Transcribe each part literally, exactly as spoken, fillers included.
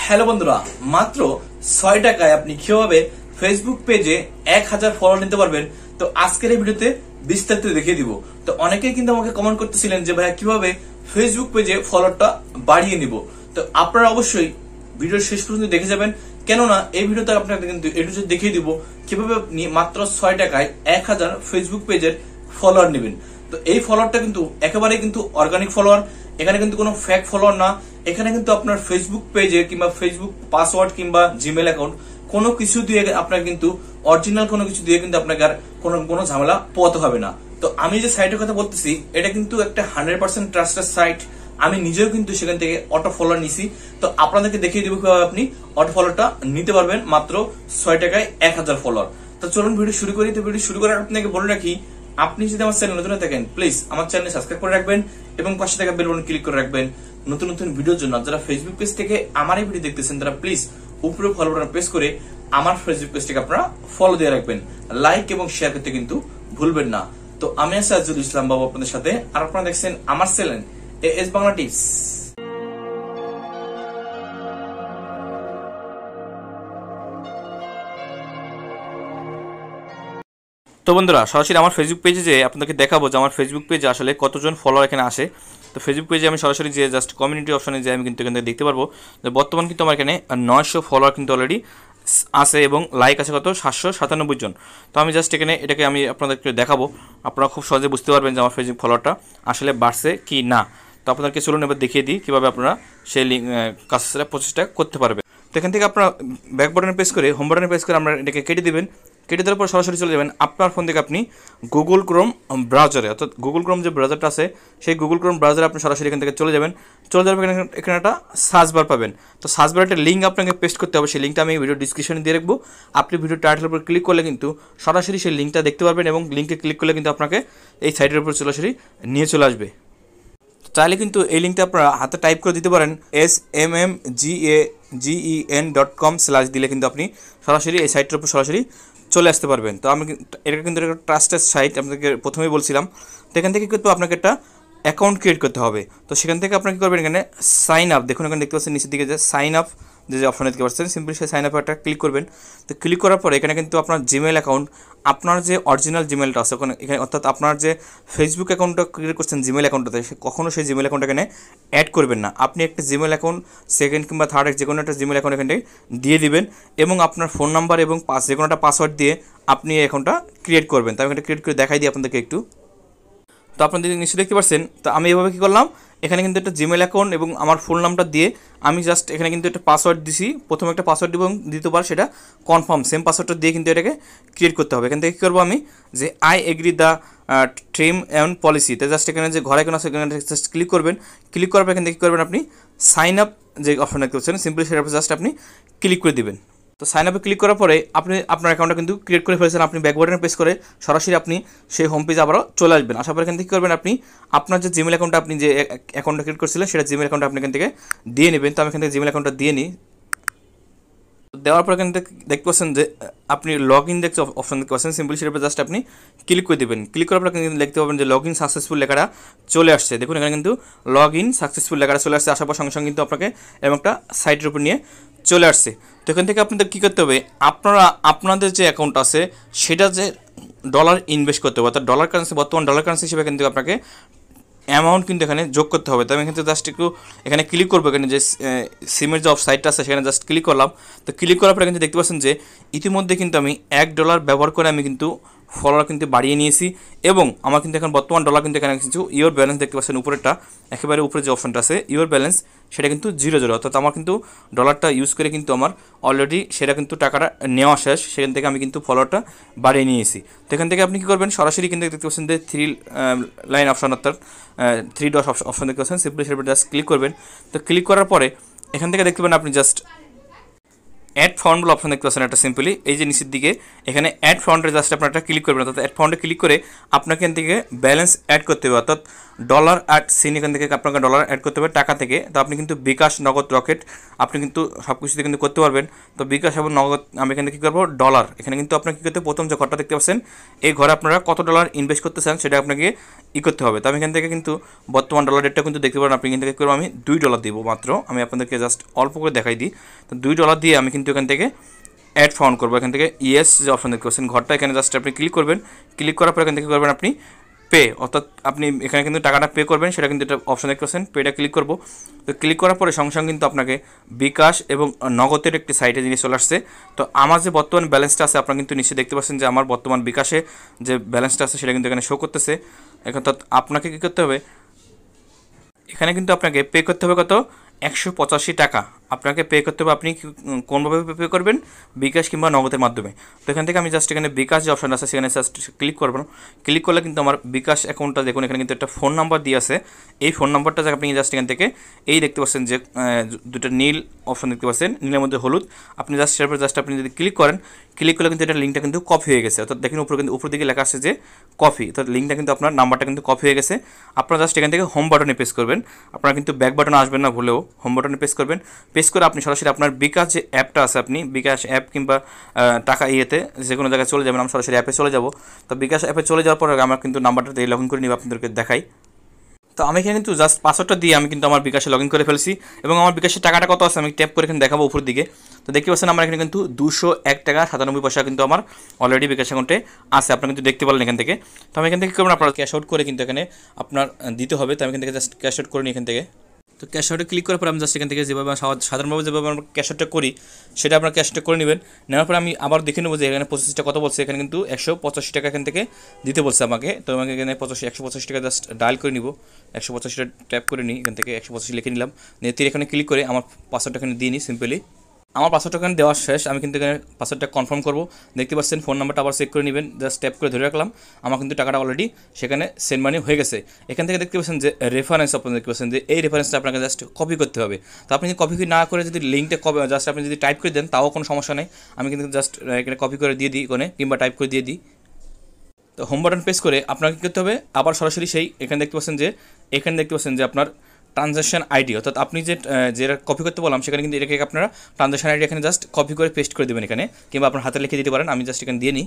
Hello বন্ধুরা, মাত্র ছয় টাকায় আপনি কিভাবে ফেসবুক পেজে এক হাজার ফলোয়ার নিতে পারবেন। তো আজকের এই ভিডিওতে বিস্তারিত দেখিয়ে দিব। তো অনেকেই কিন্তু আমাকে কমেন্ট করতেছিলেন যে ভাইয়া কিভাবে ফেসবুক পেজে ফলোয়ারটা বাড়িয়ে নিব। তো আপনারা অবশ্যই ভিডিওর শেষ পর্যন্ত দেখে যাবেন, কেননা এই ভিডিওতে আপনাদের কিন্তু এটু দেখিয়ে দিব কিভাবে আপনি মাত্র ছয় টাকায় এক হাজার ফেসবুক পেজের ফলোয়ার নেবেন। তো এই ফলোয়ারটা কিন্তু একেবারে কিন্তু অর্গানিক ফলোয়ার, এখানে কিন্তু কোনো ফেক ফলোয়ার না। এখানে কিন্তু আপনার ফেসবুক পেজে কিংবা ফেসবুক পাসওয়ার্ড কিংবা জিমেল অ্যাকাউন্ট কোনো কিছু দিয়ে আপনার কিন্তু অরিজিনাল কোনো কিছু দিয়ে কিন্তু আপনাকে আর কোনো কোনো ঝামেলা পোহাতে হবে না। তো আমি যে সাইটের কথা বলতেছি এটা কিন্তু একটা হান্ড্রেড পার্সেন্ট ট্রাস্টেড সাইট। আমি নিজেও কিন্তু সেখান থেকে অটো ফলোয়ার নিছি। তো আপনাদেরকে দেখিয়ে দিব কিভাবে আপনি অটো ফলোয়ারটা নিতে পারবেন মাত্র ছয় টাকায় এক হাজার ফলোয়ার। তো চলুন ভিডিও শুরু করি। তো ভিডিও শুরু করার আপনাকে বলে রাখি, আপনি যদি আমার চ্যানেল নতুন থাকেন প্লিজ আমার চ্যানেল সাবস্ক্রাইব করে রাখবেন এবং পাশে থাকা বেল বাটন ক্লিক করে রাখবেন নতুন নতুন ভিডিওর জন্য। যারা ফেসবুক পেজ থেকে আমার এই ভিডিও দেখতেছেন তারা প্লিজ উপরে ফলো বাটন প্রেস করে আমার ফেসবুক পেজটাকে আপনারা ফলো দিয়ে রাখবেন, লাইক এবং শেয়ার করতে কিন্তু ভুলবেন না। তো আমি আছি 𝗙ছি𝗹𝗹𝗆 বাবু আপনাদের সাথে, আর আপনারা দেখছেন আমার চ্যানেল এএস বাংলা টিপস। তো বন্ধুরা, সরাসরি আমার ফেসবুক পেজে যে আপনাদেরকে দেখাবো যে আমার ফেসবুক পেজে আসলে কতজন ফলোয়ার এখানে আসে। তো ফেসবুক পেজে আমি সরাসরি যে জাস্ট কমিউনিটি অপশনে যে আমি কিন্তু এখান থেকে দেখতে পারবো যে বর্তমান কিন্তু আমার এখানে নয়শো ফলোয়ার কিন্তু অলরেডি আছে এবং লাইক আছে কত সাতশো সাতানব্বই জন। তো আমি জাস্ট এখানে এটাকে আমি আপনাদেরকে দেখাবো, আপনারা খুব সহজে বুঝতে পারবেন যে আমার ফেসবুক ফলোয়ারটা আসলে বাড়ছে কি না। তো আপনাদেরকে চলুন এবার দেখিয়ে দিই কীভাবে আপনারা সেই লিঙ্ক কাজটা প্রসেসটা করতে পারবেন। তো এখান থেকে আপনারা ব্যাক বাটনে প্রেস করে হোম বাটনে প্রেস করে আমরা এটাকে কেটে দেবেন। কেটে দেওয়ার পর সরাসরি চলে যাবেন আপনার ফোন থেকে আপনি গুগল ক্রোম ব্রাউজারে, অর্থাৎ গুগল ক্রোম যে ব্রাউজারটা আছে সেই গুগল ক্রোম ব্রাউজারে আপনি সরাসরি এখান থেকে চলে যাবেন। চলে যাবেন এখানে একটা সার্চ বার পাবেন। তো সার্চ বারে একটা লিঙ্ক আপনাকে পেস্ট করতে হবে, সেই লিঙ্কটা আমি ভিডিও ডিসক্রিপশনে দিয়ে রাখবো। আপনি ভিডিও টাইটেলের উপর ক্লিক করলে কিন্তু সরাসরি সেই লিঙ্কটা দেখতে পারবেন এবং লিঙ্কে ক্লিক করলে কিন্তু আপনাকে এই সাইটের উপর সরাসরি নিয়ে চলে আসবে। চাইলে কিন্তু এই লিঙ্কটা আপনারা হাতে টাইপ করে দিতে পারেন, S M M G A G E N dot com slash দিলে কিন্তু আপনি সরাসরি এই সাইটের উপর সরাসরি চলে আসতে পারবেন। তো আমি এটা কিন্তু একটা ট্রাস্টেড সাইট, আপনাদেরকে প্রথমেই বলছিলাম। তো এখান থেকে কিন্তু আপনাকে একটা অ্যাকাউন্ট ক্রিয়েট করতে হবে। তো সেখান থেকে আপনারা কী করবেন, এখানে সাইন আপ, দেখুন এখানে দেখতে পাচ্ছেন নিচের দিকে যে সাইন আপ যে যে অপশনে দেখতে পাচ্ছেন, সিম্পলি সেই সাইন আপে একটা ক্লিক করবেন। তো ক্লিক করার পরে এখানে কিন্তু আপনার জিমেল অ্যাকাউন্ট, আপনার যে অরিজিনাল জিমেলটা আছে ওখানে এখানে অর্থাৎ আপনার যে ফেসবুক অ্যাকাউন্টটা ক্রিয়েট করছেন জিমেল অ্যাকাউন্টটাতে, কখনও সেই জিমেল অ্যাকাউন্ট এখানে অ্যাড করবেন না। আপনি একটা জিমেল অ্যাকাউন্ট সেকেন্ড কিংবা থার্ড যে কোনো একটা জিমেল অ্যাকাউন্ট এখানে দিয়ে দিবেন এবং আপনার ফোন নাম্বার এবং পাস যে কোনো একটা পাসওয়ার্ড দিয়ে আপনি এই অ্যাকাউন্টটা ক্রিয়েট করবেন। তো আমি এটা ক্রিয়েট করে দেখাই দিই আপনাদেরকে একটু। তো আপনাদের নিশ্চয়ই দেখতে পাচ্ছেন। তো আমি এভাবে কী করলাম, এখানে কিন্তু একটা জিমেল অ্যাকাউন্ট এবং আমার ফোন নাম্বার দিয়ে আমি জাস্ট এখানে কিন্তু একটা পাসওয়ার্ড দিছি। প্রথমে একটা পাসওয়ার্ড দিব এবং দ্বিতীয়বার সেটা কনফার্ম সেম পাসওয়ার্ডটা দিয়ে কিন্তু এটাকে ক্রিয়েট করতে হবে। এখান থেকে কী করবো আমি, যে I agree the term and পলিসিতে জাস্ট এখানে যে ঘরে কোনো আছে এখানে জাস্ট ক্লিক করবেন। ক্লিক করার পর এখান থেকে কী করবেন, আপনি সাইন আপ যে অপশন দেখতে পাচ্ছেন সিম্পলি সেটার উপর জাস্ট আপনি ক্লিক করে দেবেন। তো সাইন আপে ক্লিক করার পরে আপনি আপনার অ্যাকাউন্টটা কিন্তু ক্রিয়েট করে ফেলেছেন। আপনি ব্যাক বাটনে প্রেস করে সরাসরি আপনি সেই হোম পেজে আবারও চলে আসবেন। আসার পর এখান থেকে কী করবেন, আপনি আপনার যে জিমেল অ্যাকাউন্টটা আপনি যে অ্যাকাউন্টটা ক্রিয়েট করছিলেন সেটা জিমেল অ্যাকাউন্টটা আপনি এখান থেকে দিয়ে নেবেন। তো আমি এখান থেকে জিমেল অ্যাকাউন্টটা দিয়ে নিই। দেওয়ার পর এখান থেকে দেখতে পাচ্ছেন যে আপনি লগ ইন দেখতে অপশন দেখতে পাচ্ছেন, সিম্পলি সেটার উপর জাস্ট আপনি ক্লিক করে দেবেন। ক্লিক করার পর কিন্তু দেখতে পাবেন যে লগ ইন সাকসেসফুল লেখাটা চলে আসছে। দেখুন এখানে কিন্তু লগ ইন সাকসেসফুল লেখাটা চলে আসছে। আসার পর সঙ্গে সঙ্গে কিন্তু আপনাকে এবং একটা সাইটের উপর নিয়ে চলে আসছে। তো এখান থেকে আপনাদের কী করতে হবে, আপনারা আপনাদের যে অ্যাকাউন্ট আছে সেটা যে ডলার ইনভেস্ট করতে হবে, অর্থাৎ ডলার কারেন্সি বর্তমান ডলার কারেন্সি হিসেবে কিন্তু আপনাকে অ্যামাউন্ট কিন্তু এখানে যোগ করতে হবে। তো আমি কিন্তু জাস্ট একটু এখানে ক্লিক করবো, এখানে যে সিমের যে সাইটটা আছে সেখানে জাস্ট ক্লিক করলাম। তো ক্লিক করার পরে কিন্তু দেখতে পাচ্ছেন যে ইতিমধ্যে কিন্তু আমি এক ডলার ব্যবহার করে আমি কিন্তু ফলোয়ার কিন্তু বাড়িয়ে নিয়েছি এবং আমার কিন্তু এখন বর্তমান ডলার কিন্তু এখানে কিছু ইওর ব্যালেন্স দেখতে পাচ্ছেন উপরেরটা, একেবারে উপরে যে অপশনটা আছে ইওর ব্যালেন্স সেটা কিন্তু জিরো জিরো, অর্থাৎ আমার কিন্তু ডলারটা ইউজ করে কিন্তু আমার অলরেডি সেটা কিন্তু টাকাটা নেওয়া শেষ। সেখান থেকে আমি কিন্তু ফলোয়ারটা বাড়িয়ে নিয়েছি। তো এখান থেকে আপনি কী করবেন, সরাসরি কিন্তু দেখতে পাচ্ছেন যে থ্রি লাইন অপশন অর্থাৎ থ্রি ডট অপশন দেখতে পাচ্ছেন, সিম্পলি সেটা জাস্ট ক্লিক করবেন। তো ক্লিক করার পরে এখান থেকে দেখতে পাবেন আপনি জাস্ট অ্যাড ফাউন্ড বলে অপশন দেখতে পাচ্ছেন একটা সিম্পলি এই যে নিচের দিকে এখানে অ্যাড ফাউন্ডে জাস্ট আপনার একটা ক্লিক করবেন, অর্থাৎ অ্যাড ফাউন্ডে ক্লিক করে আপনাকে এখান থেকে ব্যালেন্স অ্যাড করতে হবে, অর্থাৎ ডলার অ্যাড সিন এখান থেকে আপনাকে ডলার অ্যাড করতে হবে টাকা থেকে। তো আপনি কিন্তু বিকাশ, নগদ, রকেট আপনি কিন্তু সব কিছুতে কিন্তু করতে পারবেন। তো বিকাশ এবং নগদ আমি এখানে কী করবো ডলার, এখানে কিন্তু আপনাকে কী করতে হবে, প্রথম যে ঘরটা দেখতে পাচ্ছেন এই ঘরে আপনারা কত ডলার ইনভেস্ট করতে চান সেটা আপনাকে ই করতে হবে। তো আমি এখান থেকে কিন্তু বর্তমান ডলার রেটটা কিন্তু দেখতে পারেন, আপনি এখান থেকে করবো আমি দুই ডলার দিব মাত্র, আমি আপনাদেরকে জাস্ট অল্প করে দেখাই দিই। তো দুই ডলার দিয়ে আমি কিন্তু এখান থেকে অ্যাড ফাউন্ড করবো, এখান থেকে ইয়েস যে অপশন দেখতে পাচ্ছেন ঘরটা এখানে জাস্ট আপনি ক্লিক করবেন, ক্লিক করার পর এখান থেকে করবেন আপনি পে, অর্থাৎ আপনি এখানে কিন্তু টাকাটা পে করবেন, সেটা কিন্তু এটা অপশন দেখতে পাচ্ছেন পেটা ক্লিক করবো। তো ক্লিক করার পরে সঙ্গে সঙ্গে কিন্তু আপনাকে বিকাশ এবং নগদের একটি সাইটে জিনিস চলে আসছে। তো আমার যে বর্তমান ব্যালেন্সটা আছে আপনারা কিন্তু নিশ্চয়ই দেখতে পাচ্ছেন যে আমার বর্তমান বিকাশে যে ব্যালেন্সটা আছে সেটা কিন্তু এখানে শো করতেছে। এখন তো আপনাকে কী করতে হবে, এখানে কিন্তু আপনাকে পে করতে হবে কত, একশো পঁচাশি টাকা আপনাকে পে করতে হবে। আপনি কোনভাবে পে করবেন, বিকাশ কিংবা নগদের মাধ্যমে। তো এখান থেকে আমি জাস্ট এখানে বিকাশ যে অপশন আছে সেখানে জাস্ট ক্লিক করবেন, ক্লিক করলে কিন্তু আমার বিকাশ অ্যাকাউন্টটা দেখুন এখানে কিন্তু একটা ফোন নাম্বার দিয়ে আছে। এই ফোন নাম্বারটা আপনি জাস্ট এখান থেকে এই দেখতে পাচ্ছেন যে দুটো নীল অপশন দেখতে পাচ্ছেন, নীলের মধ্যে হলুদ, আপনি জাস্ট সেটার পর জাস্ট আপনি যদি ক্লিক করেন, ক্লিক করলে কিন্তু এটা লিঙ্কটা কিন্তু কপি হয়ে গেছে, অর্থাৎ দেখুন উপরে কিন্তু উপর দিকে লেখা আসছে যে কপি, অর্থাৎ লিঙ্কটা কিন্তু আপনার নাম্বারটা কিন্তু কপি হয়ে গেছে। আপনারা জাস্ট এখান থেকে হোম বাটনে প্রেস করবেন, আপনারা কিন্তু ব্যাক বাটনে আসবেন না ভুলেও, হোম বাটনে প্রেস করবেন। প্রেস করে আপনি সরাসরি আপনার বিকাশ যে অ্যাপটা আছে, আপনি বিকাশ অ্যাপ কিংবা টাকা ইয়েতে যে কোনো জায়গায় চলে যাবেন, আমি সরাসরি অ্যাপে চলে যাব। তো বিকাশ অ্যাপে চলে যাওয়ার পর আমার কিন্তু নাম্বারটা দিয়ে লগ ইন করে নিব, আপনাদেরকে দেখাই। তো আমি এখানে কিন্তু জাস্ট পাসওয়ার্ডটা দিয়ে আমি কিন্তু আমার বিকাশে লগ ইন করে ফেলছি এবং আমার বিকাশের টাকাটা কত আছে আমি ট্যাপ করে এখানে দেখাবো উপর দিকে। তো দেখতে পাচ্ছেন আমার এখানে কিন্তু দুশো এক টাকা সাতানব্বই পয়সা কিন্তু আমার অলরেডি বিকাশ অ্যাকাউন্টে আছে, আপনারা কিন্তু দেখতে পারলেন এখান থেকে। তো আমি এখান থেকে কী করবেন, আপনার ক্যাশ আউট করে কিন্তু এখানে আপনার দিতে হবে। তো আমি এখান থেকে জাস্ট ক্যাশ আউট করে নিই এখান থেকে। তো ক্যাশ আউটে ক্লিক করার পর আমি জাস্ট এখান থেকে যেভাবে সাধারণভাবে যেভাবে আমরা ক্যাশ আউটটা করি সেটা আপনার ক্যাশ আউটটা করে নেবেন। নেওয়ার পর আমি আবার দেখে নেবো যে এখানে পঁচিশটা কত বলছে, এখানে কিন্তু একশো পঁচাশি টাকা এখান থেকে দিতে বলছে আমাকে। তো আমাকে এখানে পঁচাশি একশো পঁচাশি টাকা জাস্ট ডায়াল করে নিব, একশো পঁচাশিটা ট্যাপ করে নিই, এখান থেকে একশো পঁচাশি লিখে নিলাম, নিয়ে তীর এখানে ক্লিক করে আমার পাসওয়ার্ডটা এখানে দিয়ে নিই সিম্পলি। আমার পাসওয়ার্ডটা এখানে দেওয়া শেষ, আমি কিন্তু এখানে পাসওয়ার্ডটা কনফার্ম করবো। দেখতে পাচ্ছেন ফোন নাম্বারটা আবার চেক করে নেবেন, জাস্ট ট্যাপ করে ধরে রাখলাম, আমার কিন্তু টাকাটা অলরেডি সেখানে সেন্ড মানি হয়ে গেছে। এখান থেকে দেখতে পাচ্ছেন যে রেফারেন্স, আপনারা দেখতে পাচ্ছেন যে এই রেফারেন্সটা আপনাকে জাস্ট কপি করতে হবে। তো আপনি যদি কপি না করে যদি লিঙ্কটা কপি জাস্ট আপনি যদি টাইপ করে দেন তাও কোনো সমস্যা নেই, আমি কিন্তু জাস্ট এখানে কপি করে দিয়ে দিই কোনে কিংবা টাইপ করে দিয়ে দিই। তো হোম বাটন প্রেস করে আপনাকে কী করতে হবে, আবার সরাসরি সেই এখানে দেখতে পাচ্ছেন যে এখানে দেখতে পাচ্ছেন যে আপনার ট্রানজ্যাকশন আইডি, অর্থাৎ আপনি যে যেটা কপি করতে বললাম সেখানে কিন্তু এটাকে আপনারা ট্রানজ্যাকশন আইডি এখানে জাস্ট কপি করে পেস্ট করে দেবেন এখানে, কিংবা আপনার হাতে লিখে দিতে পারেন, আমি জাস্ট এখানে দিয়ে নিই।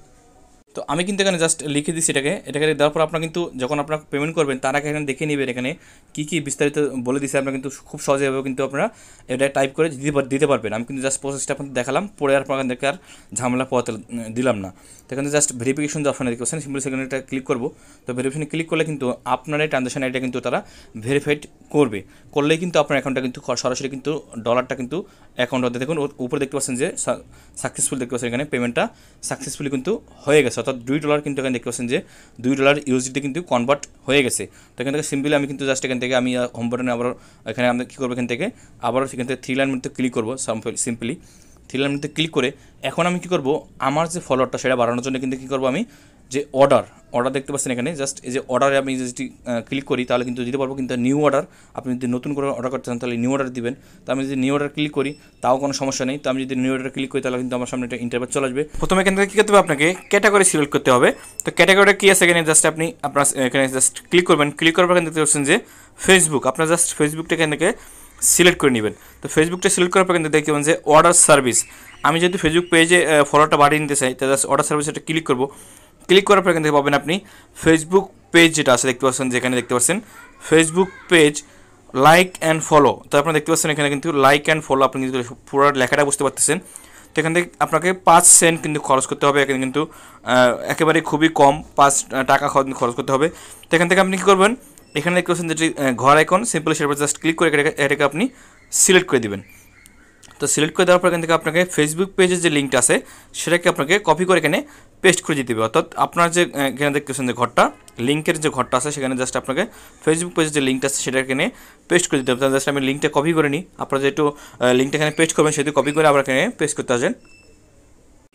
তো আমি কিন্তু এখানে জাস্ট লিখে দিচ্ছি এটাকে, এটাকে দেওয়ার পর আপনার কিন্তু যখন আপনার পেমেন্ট করবেন তার আগে এখানে দেখে নেবেন এখানে কী কী বিস্তারিত বলে দিচ্ছে, আপনার কিন্তু খুব সহজেভাবে কিন্তু আপনারা এটা টাইপ করে দিতে পারবেন। আমি কিন্তু জাস্ট প্রসেসটা আপনাদের দেখালাম, পরে আর আপনাদেরকে আর ঝামেলা পোহাতে দিলাম না। তো এখানে জাস্ট ভেরিফিকেশন যে অপশন দেখতে পাচ্ছেন সিম্পলি সেখানে এটা ক্লিক করবো। তো ভেরিফিকেশনে ক্লিক করলে কিন্তু আপনার এই ট্রানজ্যাকশন আইডিটা কিন্তু তারা ভেরিফাইড করবে, করলেই কিন্তু আপনার অ্যাকাউন্টটা কিন্তু সরাসরি কিন্তু ডলারটা কিন্তু অ্যাকাউন্টে দেখুন উপরে দেখতে পাচ্ছেন যে সাকসেসফুল দেখতে পাচ্ছেন এখানে পেমেন্টটা সাকসেসফুলি কিন্তু হয়ে গেছে, অর্থাৎ দুই ডলার কিন্তু এখানে দেখতে পাচ্ছেন যে দুই ডলার ইউএসডি কিন্তু কনভার্ট হয়ে গেছে। তো এখান থেকে সিম্পলি আমি কিন্তু জাস্ট এখান থেকে আমি হোম বাটনে আবার এখানে আমরা কী করবো, এখান থেকে আবারও সেখান থেকে থ্রি লাইন মধ্যে ক্লিক করবো, সিম্পলি থ্রি লাইন মধ্যে ক্লিক করে এখন আমি কী করবো, আমার যে ফলোয়ারটা সেটা বাড়ানোর জন্য কিন্তু কী করবো, আমি যে অর্ডার অর্ডার দেখতে পাচ্ছেন এখানে জাস্ট এই যে অর্ডারে আমি যদি ক্লিক করি তাহলে কিন্তু দিতে পারবো, কিন্তু নিউ অর্ডার আপনি যদি নতুন করে অর্ডার করতে চান তাহলে নিউ অর্ডার দিবেন। তো আমি যদি নিউ অর্ডার ক্লিক করি তাও কোনো সমস্যা নেই। তো আমি যদি নিউ অর্ডার ক্লিক করি তাহলে কিন্তু আমার সামনে একটা ইন্টারভিউ চলে আসবে। প্রথমে এখান থেকে কী করতে হবে, আপনাকে ক্যাটাগরি সিলেক্ট করতে হবে। তো ক্যাটাগরিটা কী আছে এখানে জাস্ট আপনি আপনার এখানে জাস্ট ক্লিক করবেন, ক্লিক করার পর এখানে দেখতে পাচ্ছেন যে ফেসবুক, আপনার জাস্ট ফেসবুকটা এখান থেকে সিলেক্ট করে নেবেন। তো ফেসবুকটা সিলেক্ট করার পর কিন্তু দেখতে পাবেন যে অর্ডার সার্ভিস, আমি যদি ফেসবুক পেজে ফলোয়ারটা বাড়িয়ে নিতে চাই তাহলে জাস্ট অর্ডার সার্ভিসটা ক্লিক করবো। ক্লিক করার পর এখান থেকে পাবেন আপনি ফেসবুক পেজ যেটা আছে দেখতে পাচ্ছেন, যেখানে দেখতে পাচ্ছেন Facebook page like and follow. তো আপনারা দেখতে পাচ্ছেন এখানে কিন্তু লাইক অ্যান্ড ফলো, আপনি কিন্তু পুরো লেখাটা বুঝতে পারতেছেন। তো এখান থেকে আপনাকে পাঁচ সেন্ট কিন্তু খরচ করতে হবে, এখানে কিন্তু একেবারে খুবই কম পাঁচ টাকা খরচ করতে হবে। তো এখান থেকে আপনি কী করবেন, এখানে দেখতে পাচ্ছেন যেটি ঘর আইকন সিম্পলি সেটার উপর জাস্ট ক্লিক করে এটাকে আপনি সিলেক্ট করে দেবেন। তো সিলেক্ট করে দেওয়ার পর এখান থেকে আপনাকে ফেসবুক পেজের যে লিঙ্কটা আছে সেটাকে আপনাকে কপি করে এখানে পেস্ট করে দিতে হবে, অর্থাৎ আপনার যে এখানে দেখতেছেন যে ঘরটা লিঙ্কের যে ঘরটা আছে সেখানে জাস্ট আপনাকে ফেসবুক পেজের যে লিঙ্কটা আছে সেটা এখানে পেস্ট করে দিতে হবে। তাহলে জাস্ট আমি লিঙ্কটা কপি করে নিই, আপনারা যেহেতু লিঙ্কটা এখানে পেস্ট করবেন সেহেতু কপি করে আবার এখানে পেস্ট করতে আসেন।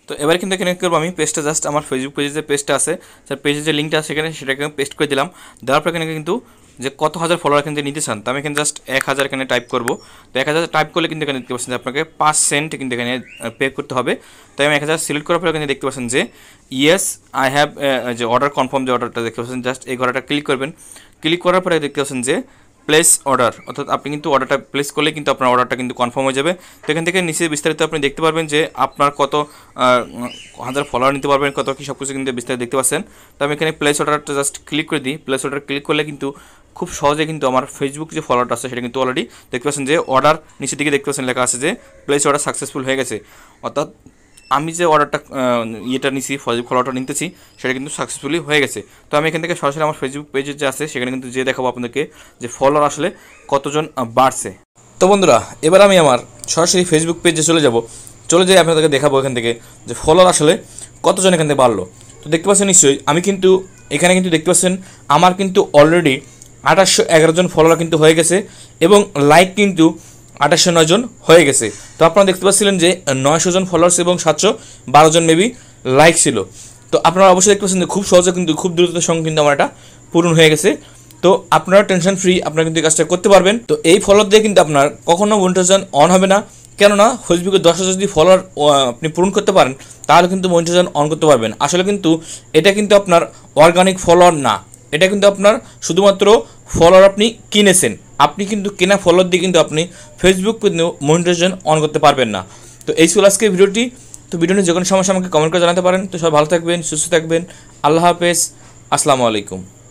তো এবার কিন্তু এখানে করবো আমি পেজটা জাস্ট আমার ফেসবুক পেজে যে পেজটা আছে সেই পেজের যে লিঙ্কটা আছে সেখানে সেটাকে পেস্ট করে দিলাম। দেওয়ার পর এখানে কিন্তু যে কত হাজার ফলোয়ার এখানে নিতে চান, তো আমি এখানে জাস্ট এক হাজার এখানে টাইপ করবো। তো এক হাজার টাইপ করলে কিন্তু এখানে দেখতে পাচ্ছেন যে আপনাকে পাঁচ সেন্ট কিন্তু এখানে পে করতে হবে। তাই আমি এক হাজার সিলেক্ট করার পর এখানে দেখতে পাচ্ছেন যে ইয়েস আই হ্যাভ যে অর্ডার কনফার্ম যে অর্ডারটা দেখতে পাচ্ছেন, জাস্ট এই ঘরটা ক্লিক করবেন। ক্লিক করার পরে দেখতে পাচ্ছেন যে প্লেস অর্ডার, অর্থাৎ আপনি কিন্তু অর্ডারটা প্লেস করলে কিন্তু আপনার অর্ডারটা কিন্তু কনফার্ম হয়ে যাবে। তো এখান থেকে নিচে বিস্তারিত আপনি দেখতে পারবেন যে আপনার কত হাজার ফলোয়ার নিতে পারবেন, কত কি সব কিছু কিন্তু বিস্তারিত দেখতে পাচ্ছেন। তো আমি এখানে প্লেস অর্ডারটা জাস্ট ক্লিক করে দিই। প্লেস অর্ডার ক্লিক করলে কিন্তু খুব সহজে কিন্তু আমার ফেসবুক যে ফলোয়ারটা আছে সেটা কিন্তু অলরেডি দেখতে পাচ্ছেন যে অর্ডার নিচের দিকে দেখতে পাচ্ছেন লেখা আছে যে প্লেস অর্ডার সাকসেসফুল হয়ে গেছে, অর্থাৎ আমি যে অর্ডারটা ইয়েটা নিছি ফলোয়ারটা নিতেছি সেটা কিন্তু সাকসেসফুলি হয়ে গেছে। তো আমি এখান থেকে সরাসরি আমার ফেসবুক পেজে যে আছে সেখানে কিন্তু যে দেখাবো আপনাদেরকে যে ফলোয়ার আসলে কতজন বাড়ছে। তো বন্ধুরা এবার আমি আমার সরাসরি ফেসবুক পেজে চলে যাব, চলে যাই আপনাদেরকে দেখাবো এখান থেকে যে ফলোয়ার আসলে কতজন এখান থেকে বাড়লো। তো দেখতে পাচ্ছেন নিশ্চয়ই আমি কিন্তু এখানে কিন্তু দেখতে পাচ্ছেন আমার কিন্তু অলরেডি আঠাশশো এগারো জন ফলোয়ার কিন্তু হয়ে গেছে এবং লাইক কিন্তু আঠাশশো নয় জন হয়ে গেছে। তো আপনারা দেখতে পাচ্ছিলেন যে নয়শো জন ফলোয়ার্স এবং সাতশো বারো জন মেবি লাইক ছিল। তো আপনারা অবশ্যই দেখতে পাচ্ছেন যে খুব সহজে কিন্তু খুব দ্রুততার সঙ্গে কিন্তু আমার এটা পূরণ হয়ে গেছে। তো আপনারা টেনশন ফ্রি আপনারা কিন্তু এই কাজটা করতে পারবেন। তো এই ফলোয়ার দিয়ে কিন্তু আপনার কখনো মনিটাইজেশন অন হবে না, কেননা ফেসবুকে দশ হাজার যদি ফলোয়ার আপনি পূরণ করতে পারেন তাহলে কিন্তু মনিটাইজেশন অন করতে পারবেন। আসলে কিন্তু এটা কিন্তু আপনার অর্গানিক ফলোয়ার না, এটা কিন্তু আপনার শুধুমাত্র ফলোয়ার আপনি কিনেছেন, আপনি কিন্তু কেনা ফলোয়ার দিয়ে কিন্তু আপনি ফেসবুক কিন্তু মনিটাইজেশন অন করতে পারবেন না। তো এই ছিল আজকে ভিডিওটি। তো ভিডিওটি যে কোনো সমস্যা আমাকে কমেন্ট করে জানাতে পারেন। তো সবাই ভালো থাকবেন, সুস্থ থাকবেন, আল্লাহ হাফেজ, আসসালামু আলাইকুম।